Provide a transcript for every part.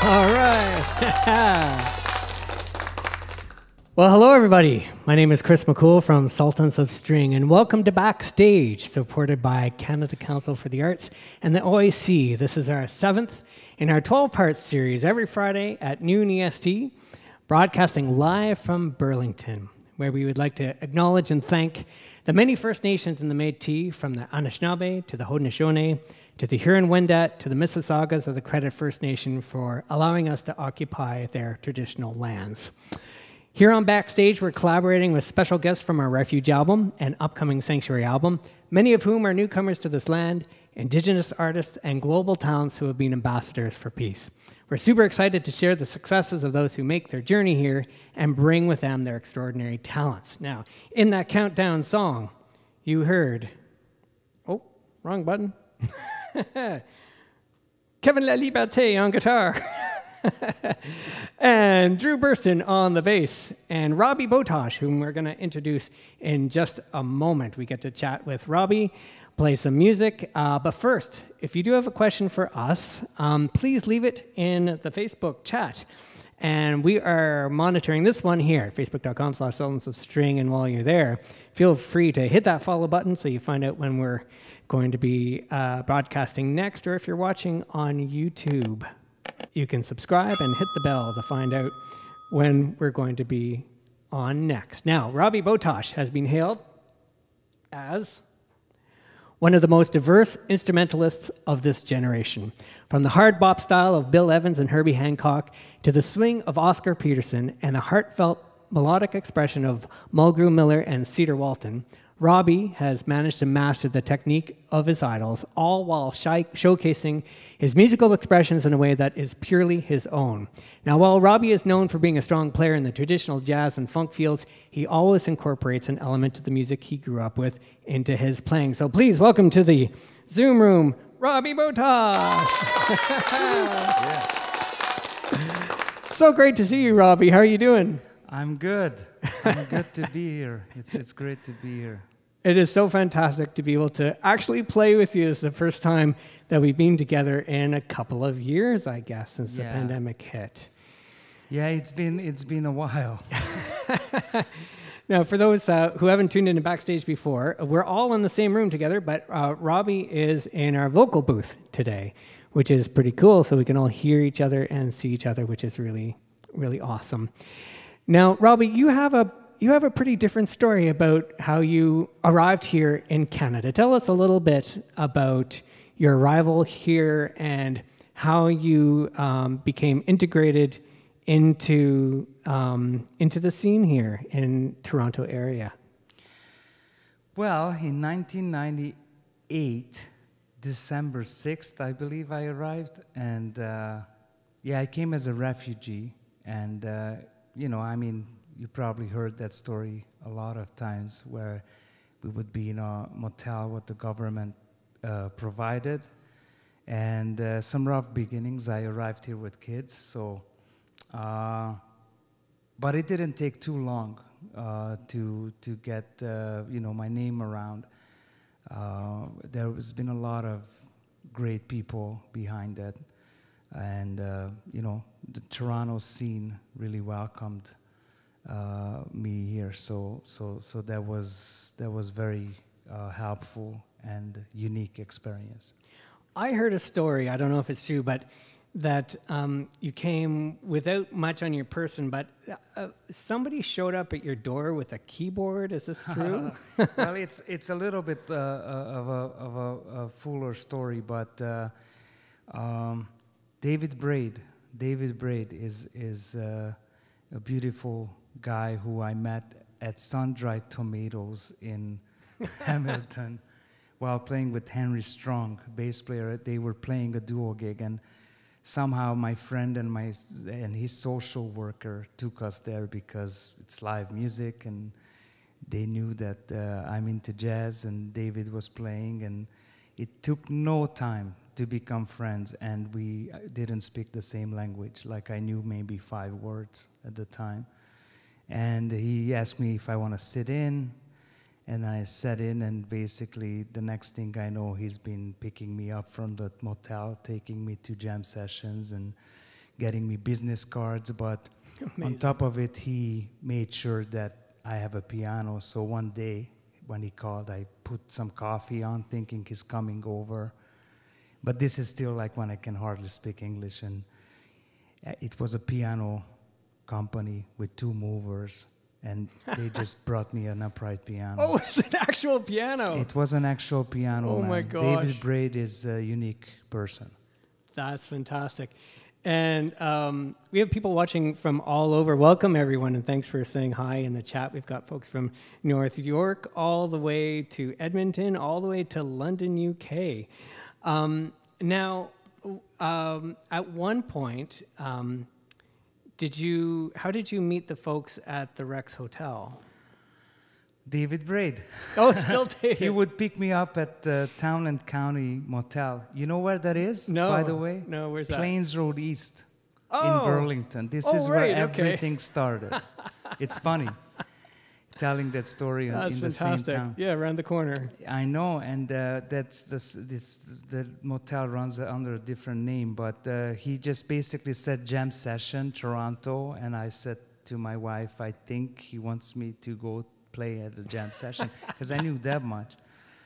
All right. Well, hello, everybody. My name is Chris McCool from Sultans of String, and welcome to Backstage, supported by Canada Council for the Arts and the OAC. This is our 7th in our 12-part series every Friday at noon EST, broadcasting live from Burlington, where we would like to acknowledge and thank the many First Nations in the Métis, from the Anishinaabe to the Haudenosaunee, to the Huron-Wendat, to the Mississaugas of the Credit First Nation, for allowing us to occupy their traditional lands. Here on Backstage, we're collaborating with special guests from our Refuge album and upcoming Sanctuary album, many of whom are newcomers to this land, Indigenous artists, and global talents who have been ambassadors for peace. We're super excited to share the successes of those who make their journey here and bring with them their extraordinary talents. Now, in that countdown song, you heard, oh, wrong button. Kevin La Liberté on guitar. And Drew Burston on the bass, and Robbie Botosh, whom we're going to introduce in just a moment. We get to chat with Robbie, play some music. But first, if you do have a question for us, please leave it in the Facebook chat. And we are monitoring this one here, facebook.com/sultansofstring. And while you're there, feel free to hit that follow button so you find out when we're going to be broadcasting next, or if you're watching on YouTube, you can subscribe and hit the bell to find out when we're going to be on next. Now, Robbie Botosh has been hailed as one of the most diverse instrumentalists of this generation. From the hard bop style of Bill Evans and Herbie Hancock to the swing of Oscar Peterson and the heartfelt melodic expression of Mulgrew Miller and Cedar Walton, Robbie has managed to master the technique of his idols, all while showcasing his musical expressions in a way that is purely his own. Now, while Robbie is known for being a strong player in the traditional jazz and funk fields, he always incorporates an element of the music he grew up with into his playing. So please welcome to the Zoom room, Robbie Botosh. So great to see you, Robbie. How are you doing? I'm good. I'm good to be here. It's great to be here. It is so fantastic to be able to actually play with you. It's the first time that we've been together in a couple of years, I guess, since the pandemic hit. Yeah, it's been a while. Now, for those who haven't tuned into Backstage before, we're all in the same room together, but Robbie is in our vocal booth today, which is pretty cool, so we can all hear each other and see each other, which is really, really awesome. Now, Robbie, you have a pretty different story about how you arrived here in Canada. Tell us a little bit about your arrival here and how you became integrated into the scene here in Toronto area. Well, in 1998, December 6th, I believe I arrived, and I came as a refugee, and you know, I mean, you probably heard that story a lot of times, where we would be in a motel what the government provided, and some rough beginnings. I arrived here with kids, so, but it didn't take too long to get you know, my name around. There has been a lot of great people behind that. And you know, the Toronto scene really welcomed me here, so that was very helpful and unique experience. I heard a story, I don't know if it's true, but that you came without much on your person, but somebody showed up at your door with a keyboard. Is this true? Well, it's a little bit of a fuller story, but. David Braid is a beautiful guy who I met at Sun-Dried Tomatoes in Hamilton while playing with Henry Strong, bass player. They were playing a duo gig, and somehow my friend and his social worker took us there because it's live music, and they knew that I'm into jazz and David was playing, and it took no time to become friends, and we didn't speak the same language. Like, I knew maybe 5 words at the time. And he asked me if I want to sit in, and I sat in, and basically the next thing I know, he's been picking me up from the motel, taking me to jam sessions, and getting me business cards, but Amazing. on top of it, he made sure that I have a piano. So one day when he called, I put some coffee on thinking he's coming over. But this is still like when I can hardly speak English. And it was a piano company with 2 movers. And they just brought me an upright piano. Oh, it's an actual piano. It was an actual piano. Oh, man. my gosh. David Braid is a unique person. That's fantastic. And we have people watching from all over. Welcome, everyone, and thanks for saying hi in the chat. We've got folks from North York all the way to Edmonton, all the way to London, UK. Now, at one point, how did you meet the folks at the Rex Hotel? David Braid. Oh, it's still David. He would pick me up at the Town and County Motel. You know where that is, No. by the way? No, where's that? Plains Road East Oh. in Burlington. This Oh, is right, where okay. everything started. It's funny telling that story That's in the fantastic. same town. Yeah, around the corner. I know, and the motel runs under a different name, but he just basically said jam session, Toronto, and I said to my wife, I think he wants me to go play at the jam session, because I knew that much.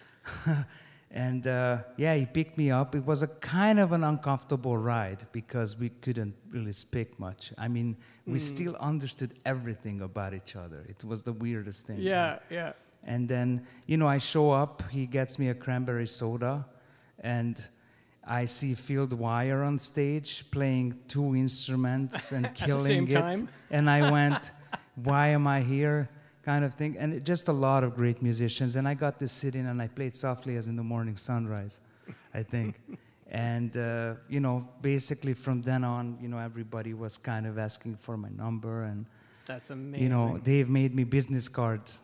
And yeah, he picked me up. It was a kind of an uncomfortable ride because we couldn't really speak much. I mean, we still understood everything about each other. It was the weirdest thing. Yeah, yeah. And then, you know, I show up, he gets me a cranberry soda, and I see Field Wire on stage playing 2 instruments and killing same it. time? And I went, why am I here? Kind of thing. And just a lot of great musicians. And I got to sit in and I played Softly as in the Morning Sunrise, I think. And, you know, basically from then on, you know, everybody was kind of asking for my number. And, That's amazing. you know, Dave made me business cards.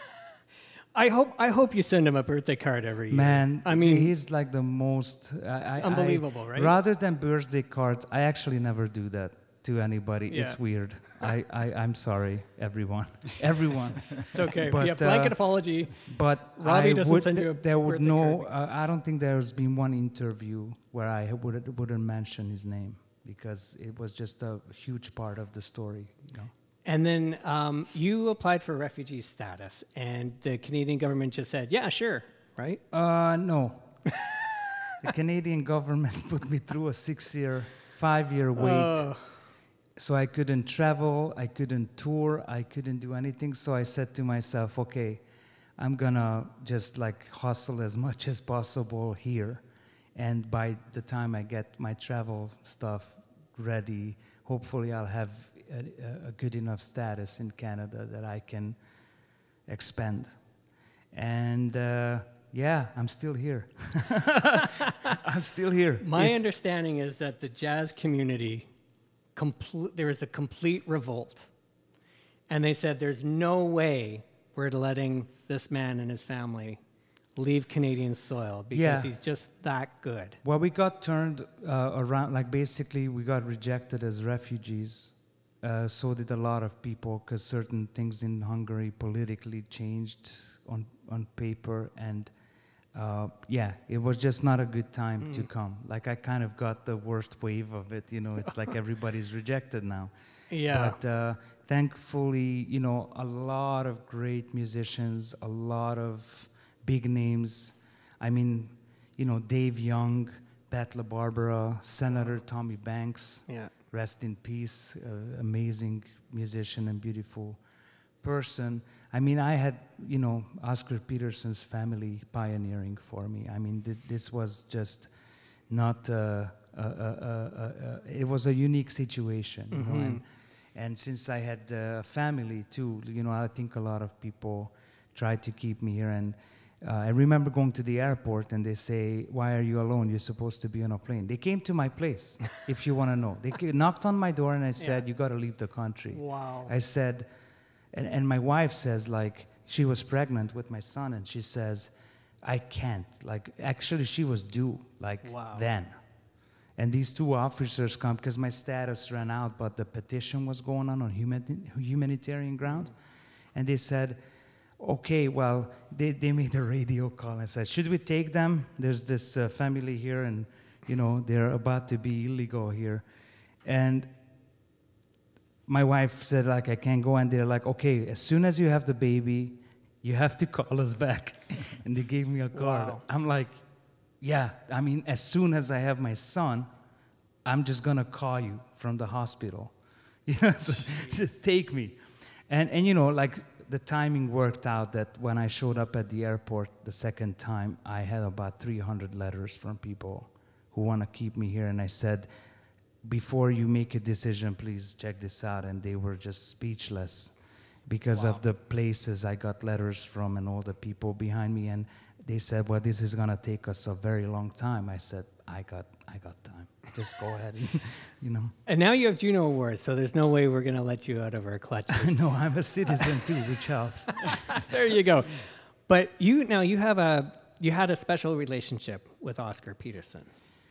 I hope you send him a birthday card every year. Man, I mean, he's like the most... it's unbelievable, right? Rather than birthday cards, I actually never do that to anybody. Yeah. It's weird. I'm sorry, everyone. Everyone. It's okay. But, Yeah, blanket apology. But Robbie doesn't send you a there would birthday no... I don't think there's been one interview where I wouldn't mention his name because it was just a huge part of the story, you know? And then you applied for refugee status, and the Canadian government just said, yeah, sure, right? No. The Canadian government put me through a 5-year wait. Oh. So I couldn't travel, I couldn't tour, I couldn't do anything. So I said to myself, okay, I'm gonna just like hustle as much as possible here. And by the time I get my travel stuff ready, hopefully I'll have a good enough status in Canada that I can expand. And yeah, I'm still here. I'm still here. My understanding is that the jazz community, there was a complete revolt. And they said, there's no way we're letting this man and his family leave Canadian soil because he's just that good. Well, we got turned around, like basically we got rejected as refugees. So did a lot of people because certain things in Hungary politically changed on paper. And yeah, it was just not a good time to come. Like I kind of got the worst wave of it, you know, it's like everybody's rejected now. Yeah. But thankfully, you know, a lot of great musicians, a lot of big names. I mean, you know, Dave Young, Pat LaBarbera, Senator Tommy Banks. Yeah. Rest in peace, amazing musician and beautiful person. I mean, I had, you know, Oscar Peterson's family pioneering for me. I mean, this was just not, it was a unique situation, you know, and since I had a family too, you know, I think a lot of people tried to keep me here. And I remember going to the airport and they say, why are you alone? You're supposed to be on a plane. They came to my place, if you want to know. They knocked on my door and I said, you got to leave the country. Wow. I said, and my wife says, like, she was pregnant with my son and she says, I can't. Like, actually, she was due, like, then. And these 2 officers come, because my status ran out, but the petition was going on humanitarian grounds. And they said, okay, well, they made a radio call and said, should we take them? There's this family here and, you know, they're about to be illegal here. And my wife said, like, I can't go. And they're like, okay, as soon as you have the baby, you have to call us back. And they gave me a card. Wow. I'm like, yeah, I mean, as soon as I have my son, I'm just going to call you from the hospital. You know, so take me. And, you know, like, the timing worked out that when I showed up at the airport the second time, I had about 300 letters from people who want to keep me here. And I said, before you make a decision, please check this out. And they were just speechless because Wow. of the places I got letters from and all the people behind me. And they said, well, this is going to take us a very long time. I said, I got time. Just go ahead and, you know. And now you have Juno Awards, so there's no way we're going to let you out of our clutches. No, I'm a citizen too, which helps. There you go. But you had a special relationship with Oscar Peterson.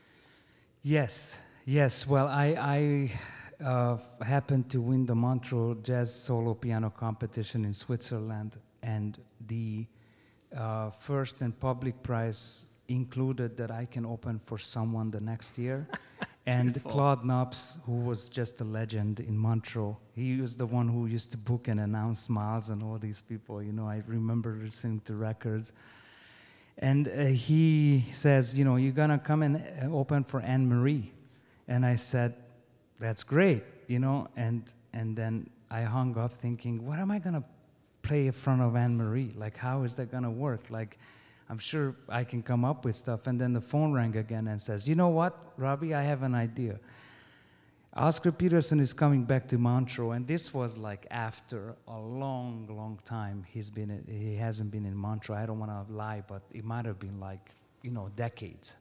Yes. Well, I happened to win the Montreux Jazz Solo Piano Competition in Switzerland, and the first and public prize included that I can open for someone the next year. And Claude Knops, who was just a legend in Montreux, he was the one who used to book and announce Miles and all these people. You know, I remember listening to records. And he says, you know, you're going to come and open for Anne Marie. And I said, that's great, you know. And then I hung up thinking, what am I going to play in front of Anne Marie? Like, how is that going to work? Like, I'm sure I can come up with stuff. And then the phone rang again and says, you know what, Robbie, I have an idea. Oscar Peterson is coming back to Montreux, and this was like after a long time he hasn't been in Montreux. I don't want to lie, but it might have been like, you know, decades.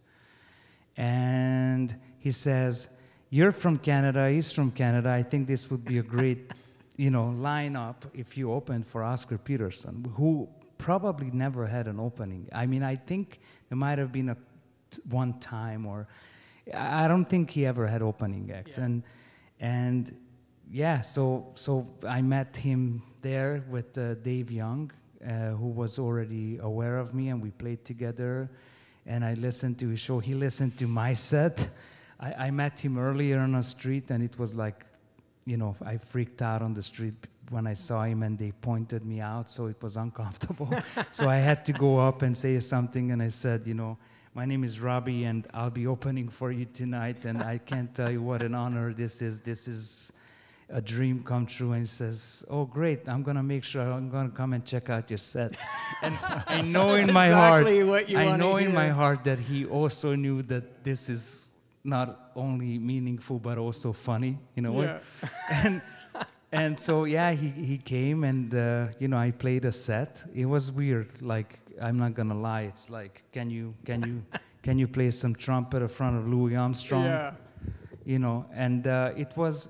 And he says, you're from Canada, he's from Canada. I think this would be a great, you know, lineup if you opened for Oscar Peterson, who probably never had an opening. I mean, I think there might have been one time, or I don't think he ever had opening acts. Yeah. And yeah, so I met him there with Dave Young, who was already aware of me, and we played together. And I listened to his show. He listened to my set. I met him earlier on the street, and it was like, you know, I freaked out on the street when I saw him, and they pointed me out, so it was uncomfortable. So I had to go up and say something, and I said, you know, my name is Robbie, and I'll be opening for you tonight, and I can't tell you what an honor this is. This is a dream come true. And he says, oh, great, I'm going to make sure I'm going to come and check out your set. And I know in my exactly heart, I know in my heart that he also knew that this is not only meaningful, but also funny, you know. Yeah. And so, yeah, he came, and, you know, I played a set. It was weird. Like, I'm not going to lie. It's like, can you play some trumpet in front of Louis Armstrong? Yeah. You know, and it was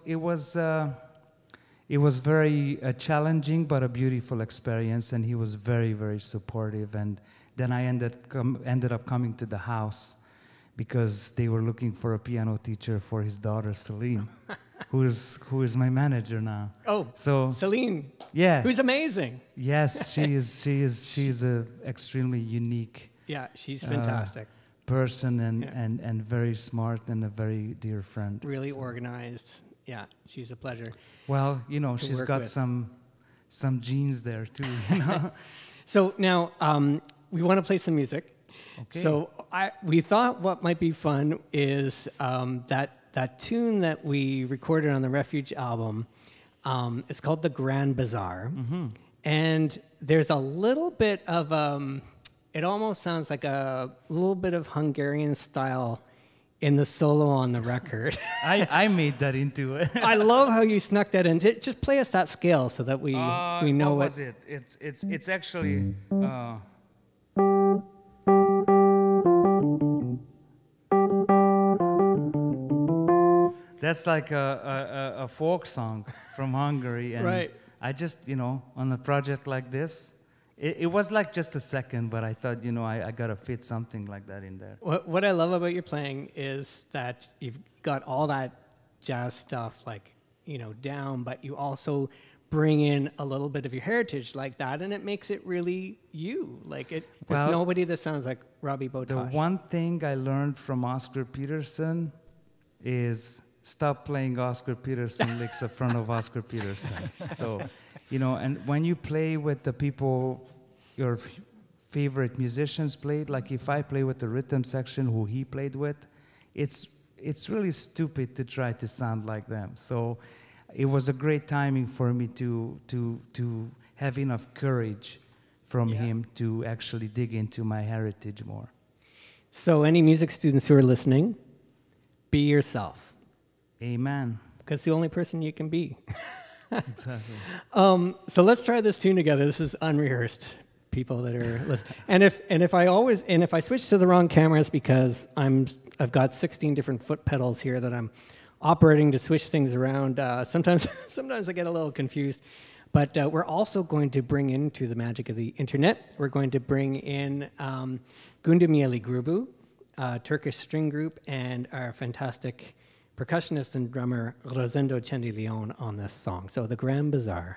very challenging, but a beautiful experience, and he was very, very supportive. And then I ended up coming to the house because they were looking for a piano teacher for his daughter, Celine. who is my manager now. Oh, so Celine. Yeah. Who's amazing. Yes, she is a extremely unique. Yeah, she's fantastic. Person and very smart and a very dear friend. Really organized. Yeah, she's a pleasure. Well, you know, she's got some genes there too, you know. So now we want to play some music. Okay. So we thought what might be fun is that tune that we recorded on the Refuge album. It's called The Grand Bazaar. Mm-hmm. And there's a little bit of, it almost sounds like a little bit of Hungarian style in the solo on the record. I made that into it. I love how you snuck that in. Just play us that scale so that we know what was it. It's actually... That's like a folk song from Hungary. And right. I just, you know, on a project like this, it was like just a second, but I thought, you know, I got to fit something like that in there. What I love about your playing is that you've got all that jazz stuff, like, you know, down, but you also bring in a little bit of your heritage like that, and it makes it really you. Like, there's nobody that sounds like Robbie Botosh. The one thing I learned from Oscar Peterson is stop playing Oscar Peterson licks in front of Oscar Peterson. So, you know, and when you play with the people your favorite musicians played, like if I play with the rhythm section who he played with, it's really stupid to try to sound like them. So it was a great timing for me to have enough courage from him to actually dig into my heritage more. So any music students who are listening, be yourself. Amen. Because the only person you can be. Exactly. So let's try this tune together. This is unrehearsed, people that are listening. And if I switch to the wrong cameras because I've got 16 different foot pedals here that I'm operating to switch things around. Sometimes I get a little confused. But we're also going to bring into the magic of the internet. We're going to bring in Gundameli Grubu, a Turkish string group, and our fantastic percussionist and drummer Rosendo Cendilion on this song. So the Grand Bazaar.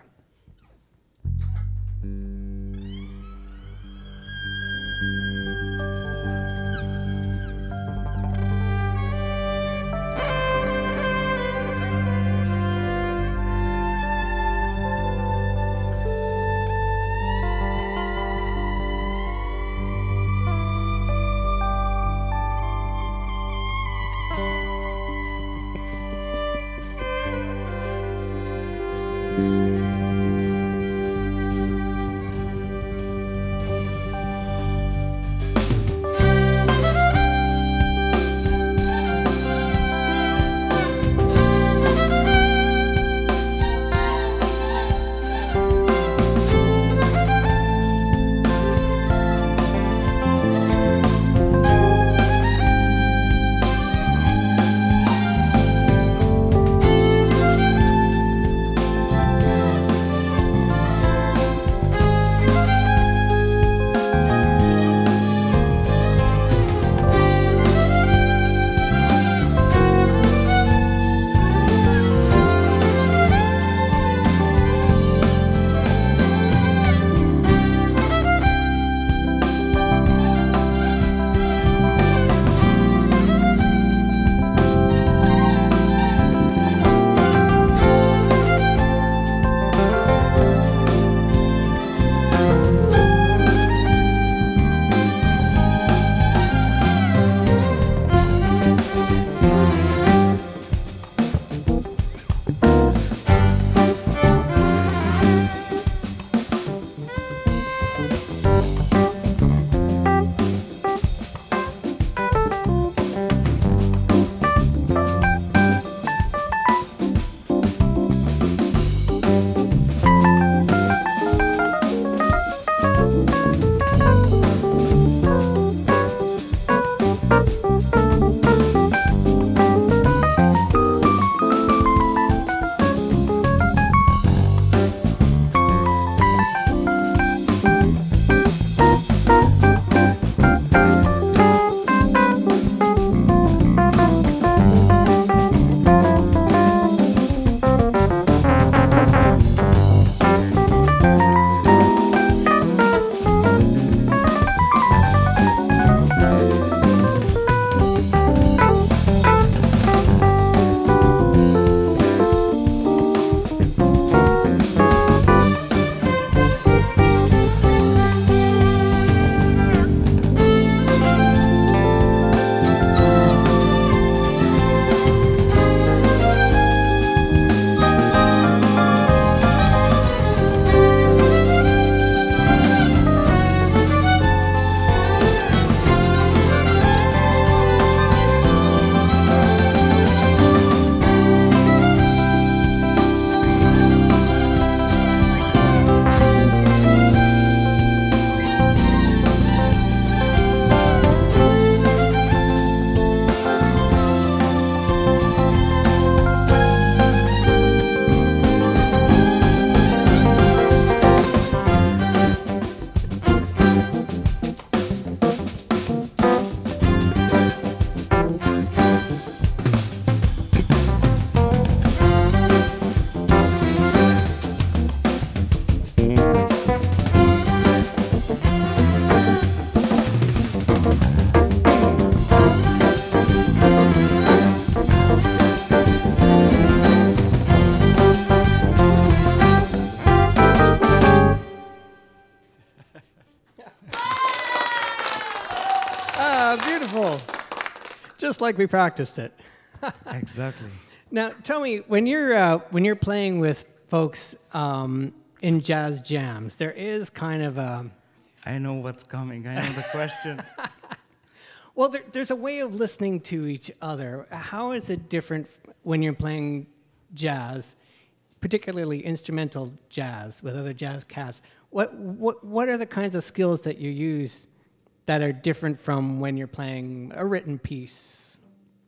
just like we practiced it. Exactly. Now, tell me, when you're playing with folks in jazz jams, there is kind of a... I know what's coming. I know the question. Well, there's a way of listening to each other. How is it different when you're playing jazz, particularly instrumental jazz with other jazz cats? What are the kinds of skills that you use that are different from when you're playing a written piece?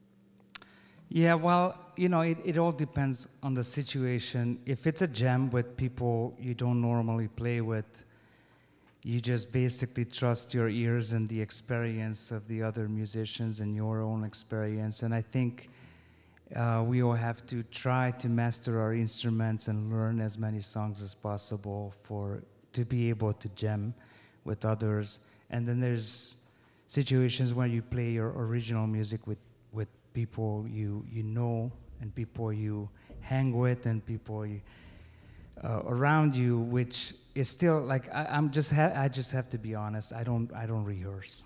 Yeah, well, you know, it all depends on the situation. If it's a jam with people you don't normally play with, you just basically trust your ears and the experience of the other musicians and your own experience. And I think we all have to try to master our instruments and learn as many songs as possible to be able to jam with others. And then there's situations where you play your original music with people you know, and people you hang with, and people around you, which is still like I just have to be honest. I don't rehearse.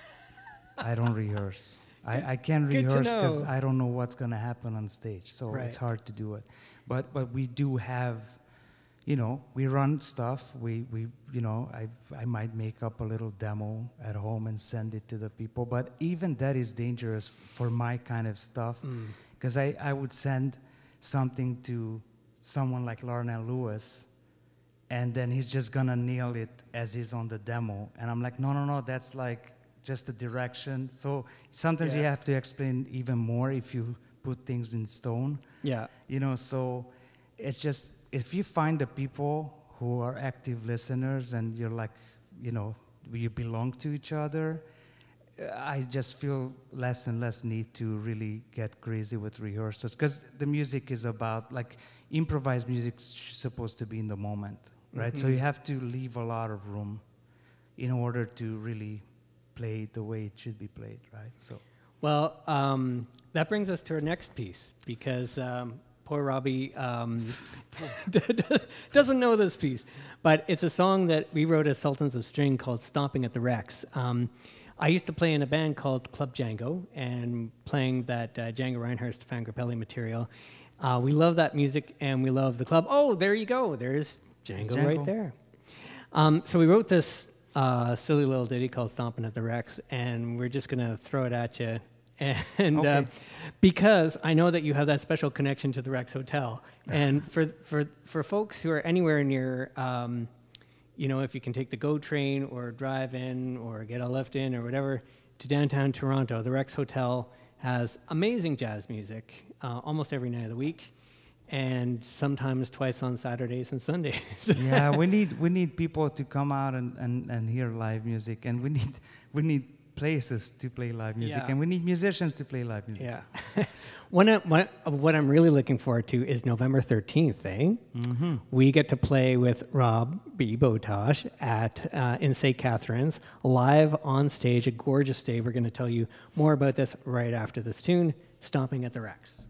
I don't rehearse. I can't rehearse because I don't know what's gonna happen on stage, so it's hard to do it. But we do have, you know, we run stuff. We you know, I might make up a little demo at home and send it to the people. But even that is dangerous for my kind of stuff, because I would send something to someone like Larnell Lewis, and then he's just gonna nail it as he's on the demo. And I'm like, no, that's like just a direction. So sometimes you have to explain even more if you put things in stone. Yeah. You know, so it's just, if you find the people who are active listeners and you're like, you know, you belong to each other, I just feel less and less need to really get crazy with rehearsals, because the music is about, like, improvised music is supposed to be in the moment, right? Mm-hmm. So you have to leave a lot of room in order to really play the way it should be played, right? So, well, that brings us to our next piece, because poor Robbie doesn't know this piece, but it's a song that we wrote as Sultans of String called "Stomping at the Rex." I used to play in a band called Club Django, and playing that Django Reinhardt, Stefan Grappelli material. We love that music, and we love the club. Oh, there you go. There's Django right there. So we wrote this silly little ditty called "Stomping at the Rex," and we're just going to throw it at you. And because I know that you have that special connection to the Rex Hotel. And for folks who are anywhere near... you know, if you can take the GO train or drive in or get a lift in or whatever to downtown Toronto, the Rex Hotel has amazing jazz music almost every night of the week, and sometimes twice on Saturdays and Sundays. Yeah, we need people to come out and hear live music, and we need places to play live music, and we need musicians to play live music. Yeah. What I'm really looking forward to is November 13th, eh? Mm-hmm. We get to play with Robbie Botosh in St. Catharines, live on stage, a gorgeous day. We're going to tell you more about this right after this tune, Stomping at the Rex.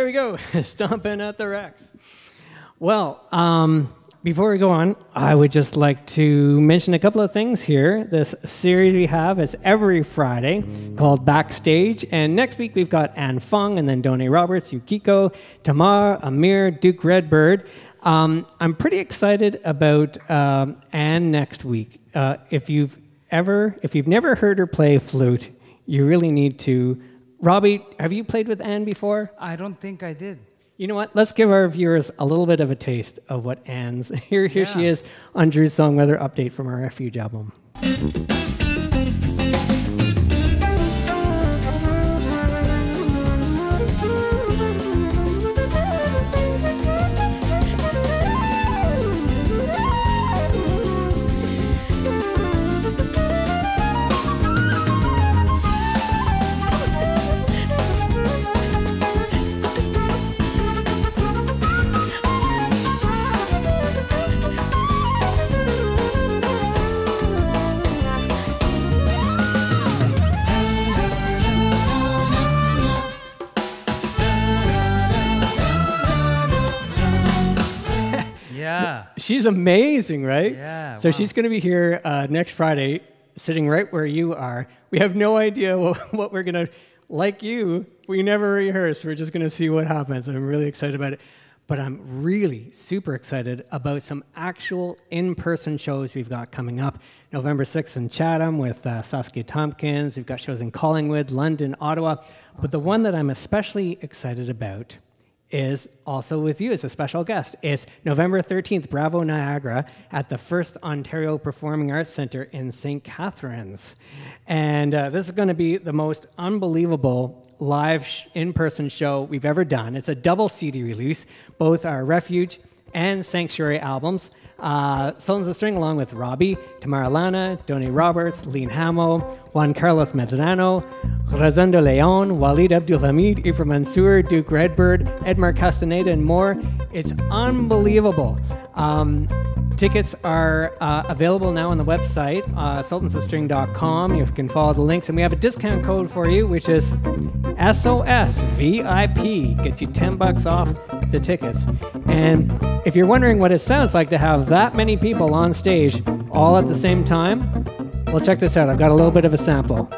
we go, stomping at the Rex. Well, before we go on, I would just like to mention a couple of things here. This series we have is every Friday called Backstage. And next week we've got Anne Fung and then Donnie Roberts, Yukiko, Tamar, Amir, Duke Redbird. I'm pretty excited about Anne next week. If you've never heard her play flute, you really need to. Robbie, have you played with Anne before? I don't think I did. You know what? Let's give our viewers a little bit of a taste of what Anne's. Here she is on Drew's Song Weather Update from our Refuge album. She's amazing, right? Yeah. So wow. she's going to be here next Friday, sitting right where you are. We have no idea what we're going to, like you, we never rehearse. We're just going to see what happens. I'm really excited about it. But I'm really super excited about some actual in-person shows we've got coming up. November 6th in Chatham with Saskia Tompkins. We've got shows in Collingwood, London, Ottawa. Awesome. But the one that I'm especially excited about is also with you as a special guest. It's November 13th, Bravo Niagara, at the First Ontario Performing Arts Centre in St. Catharines. And this is going to be the most unbelievable live in-person show we've ever done. It's a double CD release, both our Refuge and Sanctuary albums. Sultans of String along with Robbie, Tamara Lana, Donnie Roberts, Lean Hamo, Juan Carlos Medrano, Rosendo Leon, Walid Abdulhamid, Ephraim Mansour, Duke Redbird, Edmar Castaneda, and more. It's unbelievable. Tickets are available now on the website, sultansofstring.com. You can follow the links. And we have a discount code for you, which is SOSVIP. Gets you $10 off the tickets. And if you're wondering what it sounds like to have that many people on stage all at the same time, well, check this out. I've got a little bit of a sample.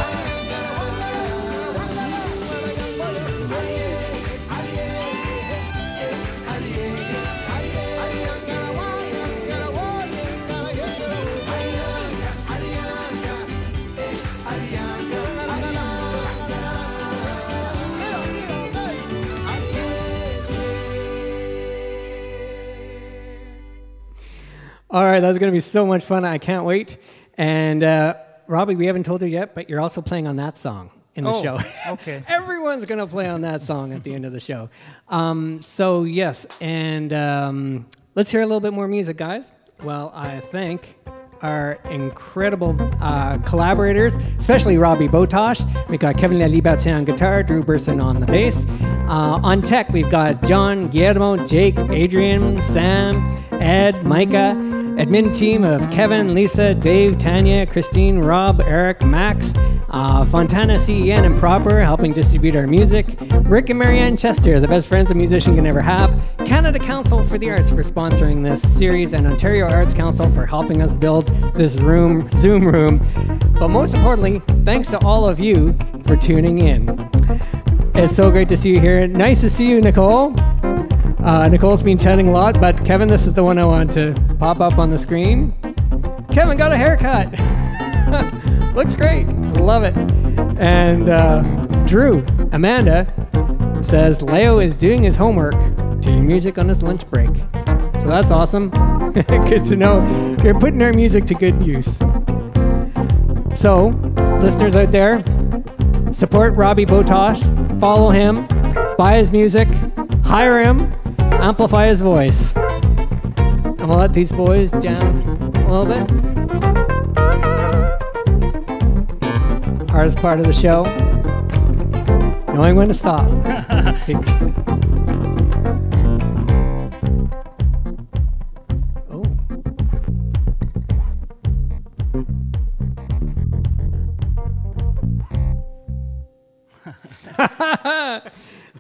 All right, that's going to be so much fun. I can't wait. And Robbie, we haven't told you yet, but you're also playing on that song in the show. Okay. Everyone's going to play on that song at the end of the show. So, yes, and let's hear a little bit more music, guys. Well, I thank our incredible collaborators, especially Robbie Botosh. We've got Kevin Laliberté on guitar, Drew Burson on the bass. On tech, we've got John, Guillermo, Jake, Adrian, Sam, Ed, Micah, admin team of Kevin, Lisa, Dave, Tanya, Christine, Rob, Eric, Max, Fontana, CEN, and Proper, helping distribute our music. Rick and Marianne Chester, the best friends a musician can ever have. Canada Council for the Arts for sponsoring this series, and Ontario Arts Council for helping us build this Zoom room. But most importantly, thanks to all of you for tuning in. It's so great to see you here. Nice to see you, Nicole. Nicole's been chatting a lot, but Kevin, this is the one I want to pop up on the screen. Kevin got a haircut. Looks great. Love it. And Drew, Amanda, says Leo is doing his homework to music on his lunch break. So that's awesome. Good to know. You're putting our music to good use. So, listeners out there, support Robbie Botosh. Follow him. Buy his music. Hire him. Amplify his voice. And we'll let these boys jam a little bit. Hardest part of the show, knowing when to stop.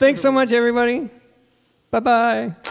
Thanks so much, everybody. Bye-bye.